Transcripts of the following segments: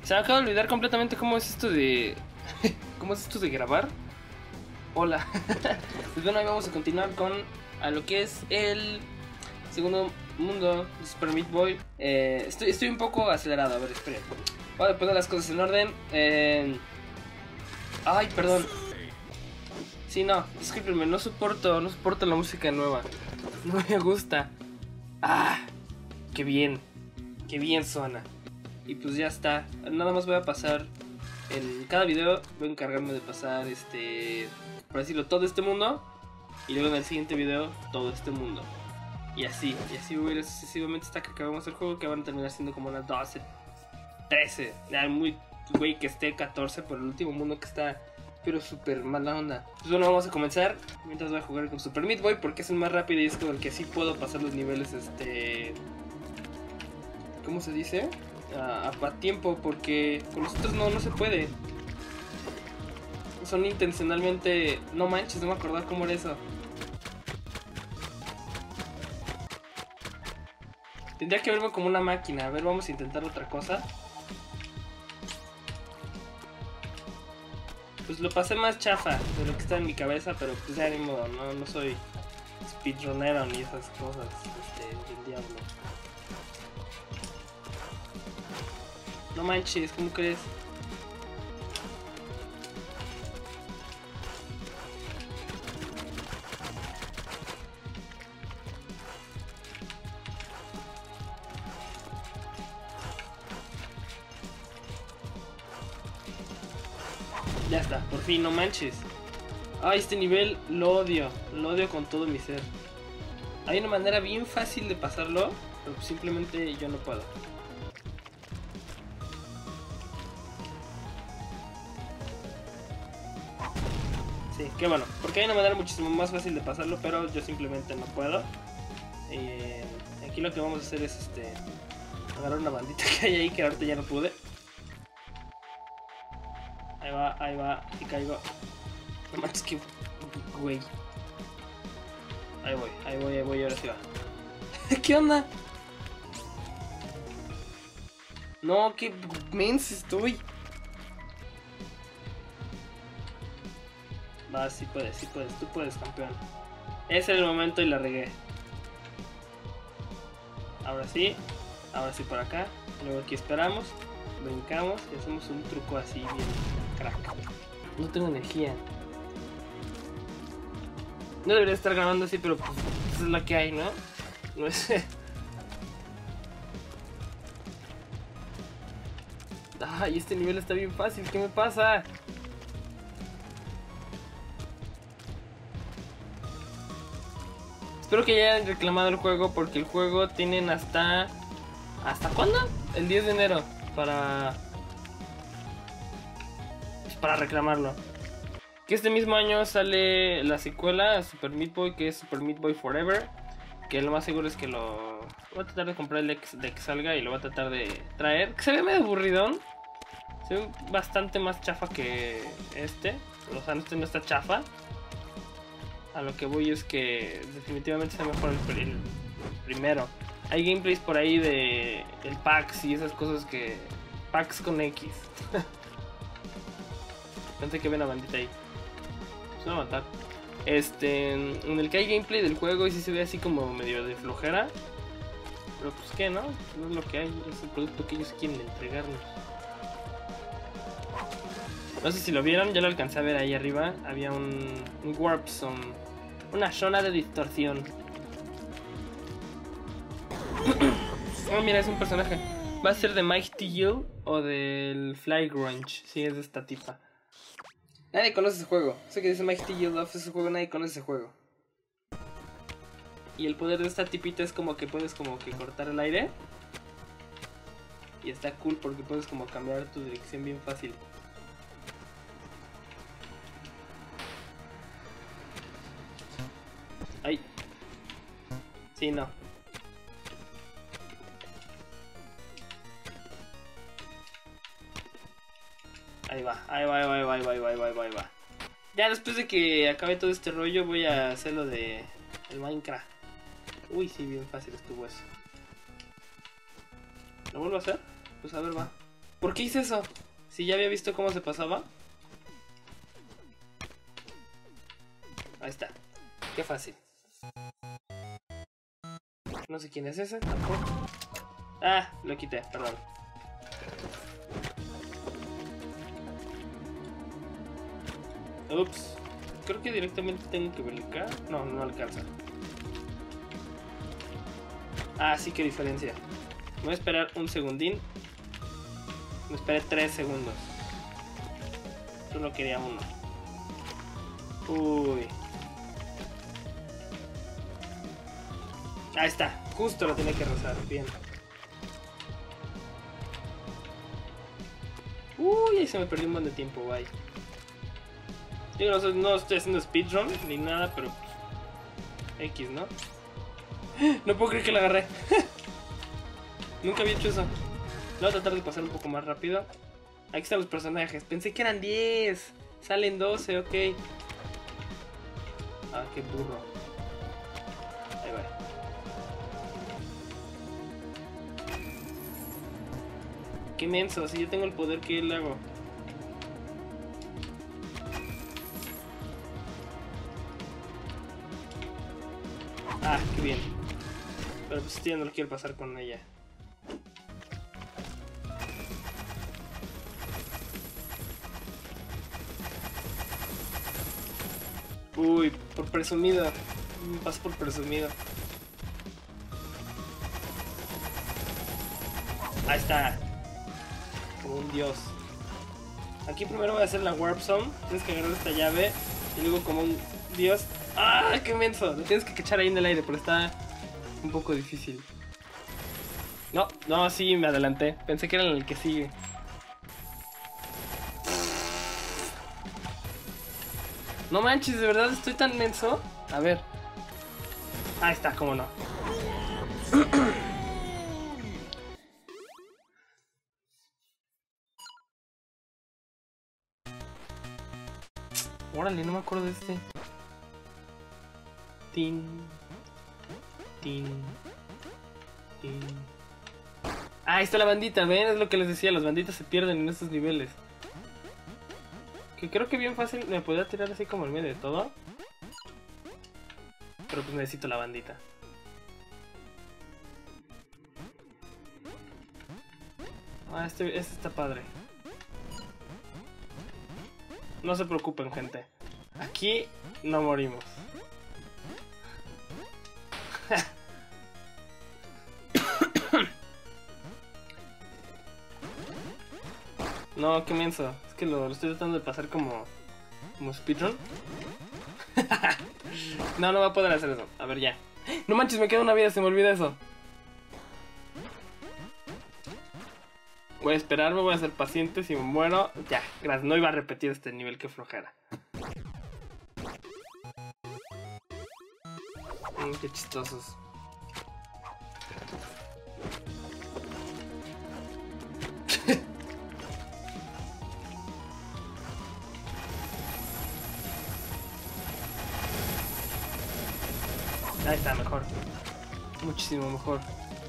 Se me acaba de olvidar completamente cómo es esto de... ¿Cómo es esto de grabar? Hola. Pues bueno, ahí vamos a continuar con a lo que es el segundo mundo de Super Meat Boy. Estoy un poco acelerado, a ver, esperen. Voy a poner las cosas en orden. Ay, perdón. Sí, no, discúlpenme, no soporto la música nueva. No me gusta. Ah, qué bien suena. Y pues ya está. Nada más voy a pasar en cada video, voy a encargarme de pasar por decirlo, todo este mundo. Y luego en el siguiente video, todo este mundo. Y así voy a ir sucesivamente hasta que acabemos el juego, que van a terminar siendo como unas 12, 13. Ya muy güey que esté 14 por el último mundo que está, pero súper mala onda. Pues bueno, vamos a comenzar. Mientras voy a jugar con Super Meat Boy porque es el más rápido y es con el que sí puedo pasar los niveles, ¿cómo se dice? A tiempo, porque con los otros no se puede. Son intencionalmente... No manches, no me acordaba cómo era eso. Tendría que verme como una máquina. A ver, vamos a intentar otra cosa. Pues lo pasé más chafa de lo que está en mi cabeza, pero pues ya ni modo, no soy speedrunero ni esas cosas del diablo. No manches, ¿cómo crees? Ya está, por fin, no manches. Ay, este nivel lo odio con todo mi ser. Hay una manera bien fácil de pasarlo, pero simplemente yo no puedo. Sí, qué bueno, porque hay una manera muchísimo más fácil de pasarlo, pero yo simplemente no puedo. Aquí lo que vamos a hacer es agarrar una bandita que hay ahí, que ahorita ya no pude. Ahí va, y caigo. No manches, que güey. Ahí voy, ahora sí va. ¿Qué onda? No, qué menso estoy. Va, sí puedes, tú puedes, campeón. Ese era el momento y la regué. Ahora sí por acá. Luego aquí esperamos, brincamos y hacemos un truco así bien crack. No tengo energía. No debería estar grabando así, pero pues es la que hay, ¿no? No es... Ay, este nivel está bien fácil, ¿qué me pasa? Espero que ya hayan reclamado el juego, porque el juego tienen hasta... ¿Hasta cuándo? El 10 de enero para reclamarlo. Que este mismo año sale la secuela a Super Meat Boy, que es Super Meat Boy Forever. Que lo más seguro es que lo voy a tratar de comprar el de que salga y lo voy a tratar de traer. Que se ve medio aburridón. Se ve bastante más chafa que este. O sea, este no está chafa. A lo que voy es que definitivamente está mejor el primero. Hay gameplays por ahí de el PAX y esas cosas que... PAX con X. Pensé que ven a bandita ahí. Se va a matar. En el que hay gameplay del juego y sí se ve así como medio de flojera. Pero pues qué, ¿no? No es lo que hay, es el producto que ellos quieren entregarnos. No sé si lo vieron, ya lo alcancé a ver ahí arriba. Había un Warp Zone, una zona de distorsión. Oh, mira, es un personaje. ¿Va a ser de Mighty Yield o del Fly Grunge? Sí, es de esta tipa. Nadie conoce ese juego. Sé que dice Mighty Yield of ese juego, nadie conoce ese juego. Y el poder de esta tipita es como que puedes como que cortar el aire. Y está cool porque puedes como cambiar tu dirección bien fácil. Ay. Sí, no. Ahí va. Ya después de que acabe todo este rollo voy a hacer lo de el Minecraft. Uy, sí, bien fácil estuvo eso. ¿Lo vuelvo a hacer? Pues a ver, va. ¿Por qué hice eso? Si ya había visto cómo se pasaba. Ahí está. Qué fácil. No sé quién es ese tampoco. Ah, lo quité, perdón. Ups. Creo que directamente tengo que brincar. No, no alcanza. Ah, sí, qué diferencia. Voy a esperar un segundín. Me esperé 3 segundos. Solo quería uno. Uy. Ahí está. Justo lo tenía que rozar. Bien. Uy, ahí se me perdió un buen de tiempo. Bye. Digo, no estoy haciendo speedrun ni nada, pero X, ¿no? No puedo creer que la agarré. Nunca había hecho eso. Voy a tratar de pasar un poco más rápido. Aquí están los personajes. Pensé que eran 10. Salen 12, ok. Ah, qué burro. Ahí va. Qué menso, si yo tengo el poder que él hago. Ah, qué bien. Pero pues yo no lo quiero pasar con ella. Uy, por presumido. Me paso por presumido. Ahí está. Como un dios. Aquí primero voy a hacer la Warp Zone. Tienes que agarrar esta llave. Y luego como un dios. ¡Ah, qué menso! Lo tienes que cachar ahí en el aire, pero está un poco difícil. No, no, sí, me adelanté. Pensé que era el que sigue. No manches, de verdad estoy tan menso. A ver. Ahí está, cómo no. Órale, no me acuerdo de este. Tin. Tin. Tin. Ah, ahí está la bandita, ¿ven? Es lo que les decía, las banditas se pierden en estos niveles. Que creo que bien fácil me podría tirar así como en medio de todo. Pero pues necesito la bandita. Ah, este está padre. No se preocupen, gente. Aquí no morimos. No, qué menso. Es que lo estoy tratando de pasar como speedrun. No, no va a poder hacer eso. A ver, ya. No manches, me queda una vida, se me olvida eso. Voy a esperarme, voy a ser paciente. Si me muero, ya, gracias. No iba a repetir este nivel, que flojera. Qué chistosos. Ahí está, mejor. Muchísimo mejor.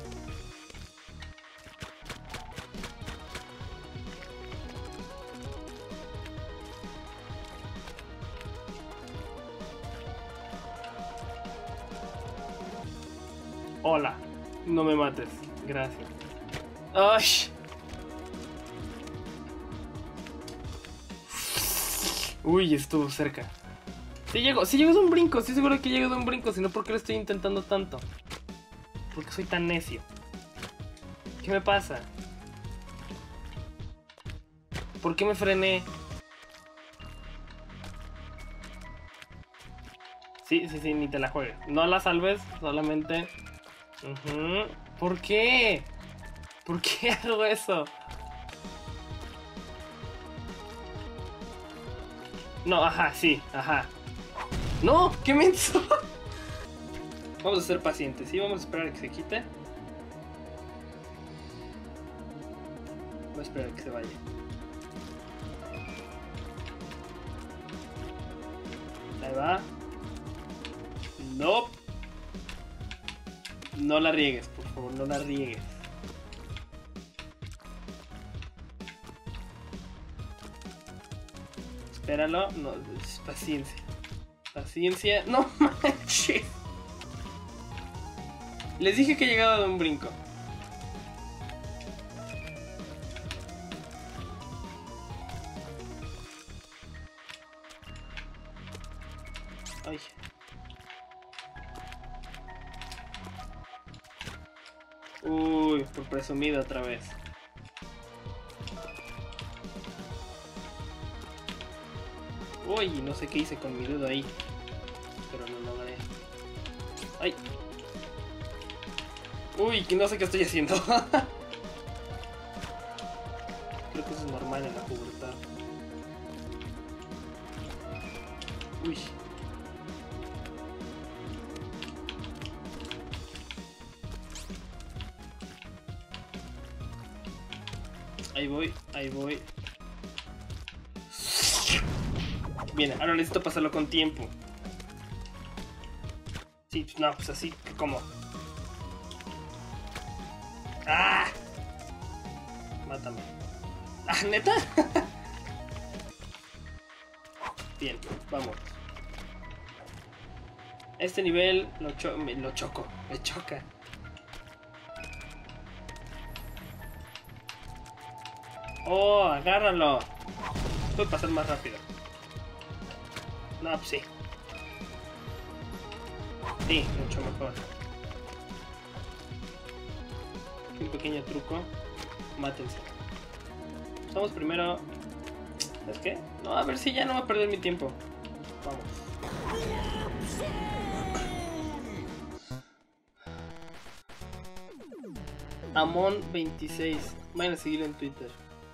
Hola. No me mates. Gracias. ¡Ay! Uy, estuvo cerca. Sí llego de un brinco, estoy seguro que llego de un brinco, sino porque lo estoy intentando tanto. Porque soy tan necio. ¿Qué me pasa? ¿Por qué me frené? Sí, ni te la juegues. No la salves, solamente... ¿Por qué? ¿Por qué hago eso? No, ajá, sí, ajá. ¡No! ¡Qué menso! Vamos a ser pacientes, ¿sí? Vamos a esperar a que se quite. Voy a esperar a que se vaya. Ahí va. No. No la riegues, por favor, no la riegues. Espéralo. No, paciencia. Paciencia. No manches. Les dije que llegaba de un brinco. Ay. Uy, por presumido otra vez. Uy, no sé qué hice con mi dedo ahí. Pero no logré. ¡Ay! Uy, que no sé qué estoy haciendo. Creo que eso es normal en la pubertad. Uy. Ahí voy, ahí voy. Bien, ahora necesito pasarlo con tiempo. Sí, no, pues así, ¿cómo? ¡Ah! Mátame. ¡Ah, neta! Bien, vamos. Este nivel lo choco, me choca. ¡Oh, agárralo! Puede pasar más rápido. No, pues sí. Sí, mucho mejor. Un pequeño truco. Mátense. Vamos primero. ¿Sabes qué? No, a ver si ya no va a perder mi tiempo. Vamos. Amon26. Vayan a seguirlo en Twitter.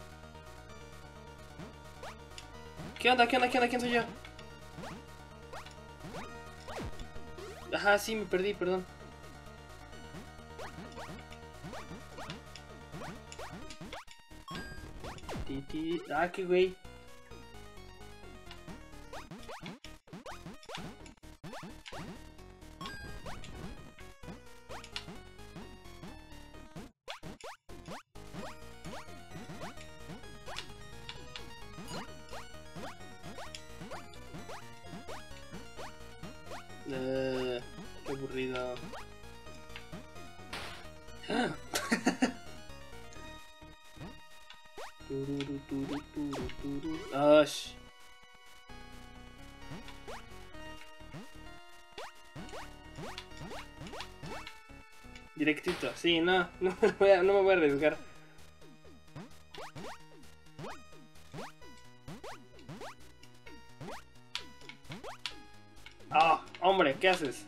¿Qué onda? ¿Qué onda? ¿Qué onda? ¿Quién soy yo? Ajá, sí, me perdí, perdón. Ah, qué güey. Qué aburrido. Ash. Directito, sí, no me voy a arriesgar. Ah, hombre, ¿qué haces?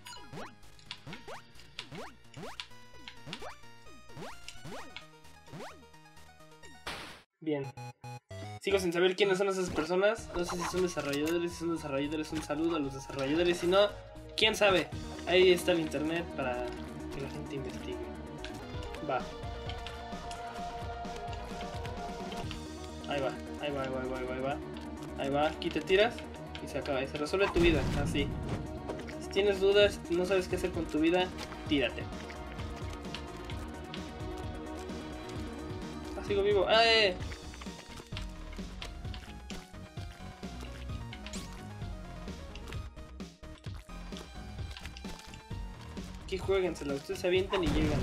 Bien. Sigo sin saber quiénes son esas personas. No sé si son desarrolladores. Si son desarrolladores, un saludo a los desarrolladores. Si no, quién sabe. Ahí está el internet para que la gente investigue. Va. Ahí va, ahí va, ahí va, ahí va, ahí va, ahí va. Ahí va, aquí te tiras y se acaba. Y se resuelve tu vida, así. Si tienes dudas, si no sabes qué hacer con tu vida, tírate. Ah, sigo vivo. ¡Ay! Aquí jueguensela, ustedes se avientan y llegan.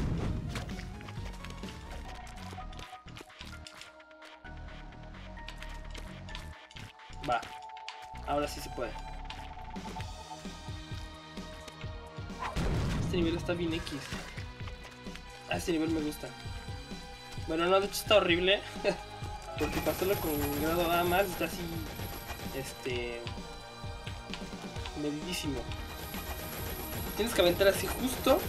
Va, ahora sí se puede. Este nivel está bien X. Ah, este nivel me gusta. Bueno, no, de hecho está horrible. Porque pasarlo con grado A más está así. Medidísimo. Tienes que aventar así justo.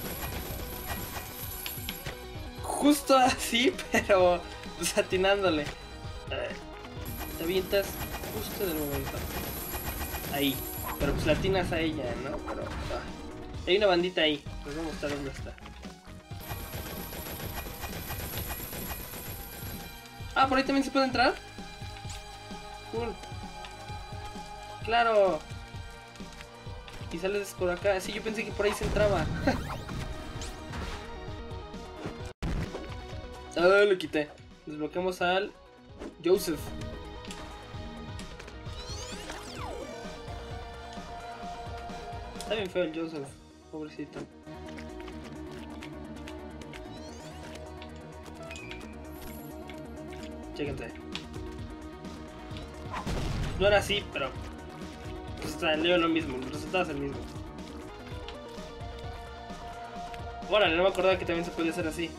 Justo así, pero pues atinándole. Te avientas justo en el momento. Ahí. Pero pues la atinas a ella, ¿no? Pero hay una bandita ahí. Les voy a mostrar dónde está. Ah, ¿por ahí también se puede entrar? Cool. ¡Claro! Y sales por acá. Sí, yo pensé que por ahí se entraba. Ah, lo quité. Desbloqueamos al Joseph. Está bien feo el Joseph, pobrecito. Chéquense. No era así, pero pues salió lo mismo, el resultado es el mismo. Órale, no me acordaba que también se podía hacer así.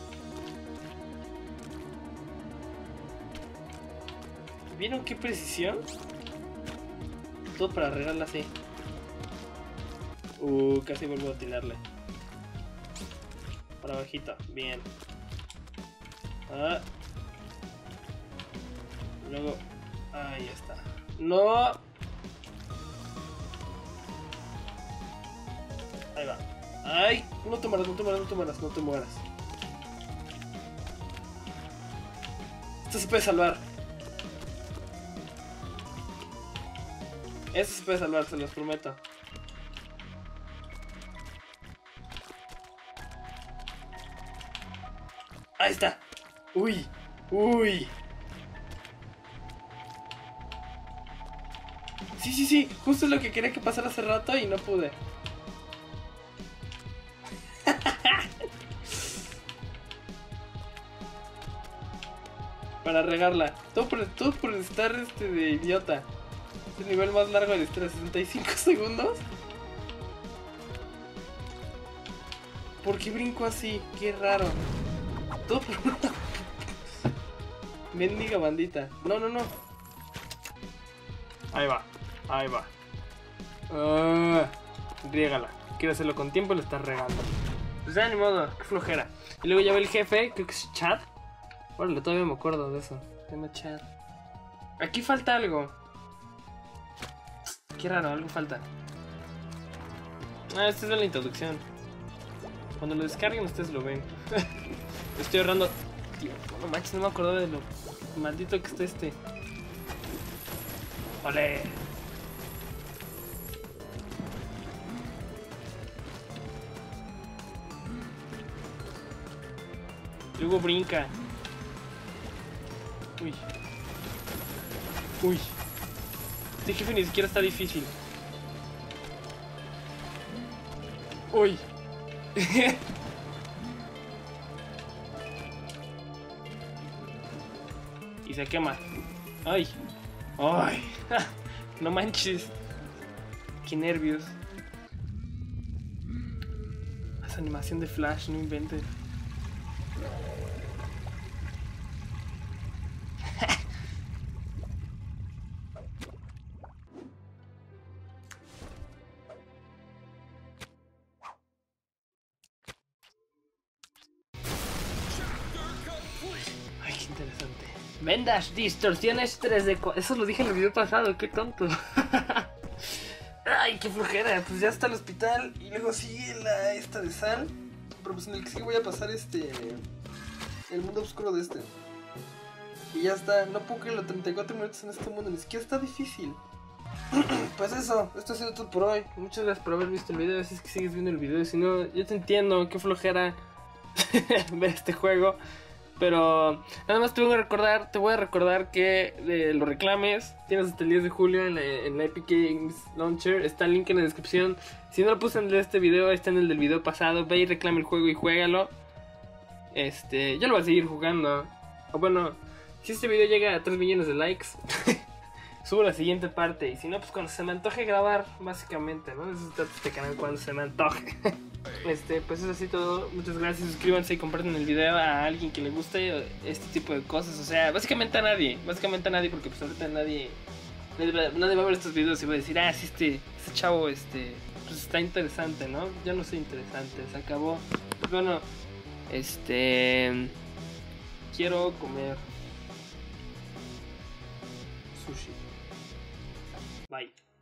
¿Vieron qué precisión? Todo para regarla así. Casi vuelvo a atinarle. Para abajito, bien. Luego, ahí está. No. Ahí va. Ay, no te mueras, no te mueras, no te mueras, no te mueras. Esto se puede salvar. Esto se puede salvar, se los prometo. Ahí está. Uy, uy. Sí, sí, sí, justo lo que quería que pasara hace rato y no pude. Para regarla. Todo por estar de idiota. Es el nivel más largo de la historia, 65 segundos. ¿Por qué brinco así? Qué raro. Todo por una... Mendiga bandita. No, no, no. Ahí va. Ahí va. Riégala. Quiero hacerlo con tiempo y lo estás regando. Pues ya ni modo, qué flojera. Y luego ya ve el jefe, creo que es Chad. Órale, todavía me acuerdo de eso. Se llama Chad. Aquí falta algo. Qué raro, algo falta. Esta es de la introducción. Cuando lo descarguen ustedes lo ven. Estoy ahorrando tiempo. No manches, no me acordaba de lo maldito que está este. ¡Ole! Luego brinca. Uy. Uy. Este jefe ni siquiera está difícil. Uy. Y se quema. Ay. Ay. No manches. Qué nervios. Esa animación de Flash, no inventes. Ay, qué interesante. Vendas, distorsiones 3D. Eso lo dije en el video pasado, qué tonto. Ay, qué flojera. Pues ya está el hospital y luego sigue esta de Sal. Pero pues en el que sí voy a pasar el mundo oscuro de este. Y ya está. No puedo creer los 34 minutos en este mundo. Ni siquiera está difícil. Pues eso, esto ha sido todo por hoy. Muchas gracias por haber visto el video. Si es que sigues viendo el video, si no, yo te entiendo, qué flojera ver este juego. Pero nada más te voy a recordar que lo reclames. Tienes hasta el 10 de julio en la Epic Games Launcher. Está el link en la descripción. Si no lo puse en el de este video, está en el del video pasado. Ve y reclama el juego y juégalo. Yo lo voy a seguir jugando. O bueno, si este video llega a 3 millones de likes, subo la siguiente parte. Y si no, pues cuando se me antoje grabar, básicamente, ¿no? Eso se trata este canal, cuando se me antoje. Pues es así todo. Muchas gracias, suscríbanse y compartan el video a alguien que le guste este tipo de cosas. O sea, básicamente a nadie, porque pues ahorita nadie va a ver estos videos y va a decir, sí, este chavo, pues está interesante, ¿no? Yo no soy interesante, se acabó. Pues bueno, quiero comer sushi. Bye.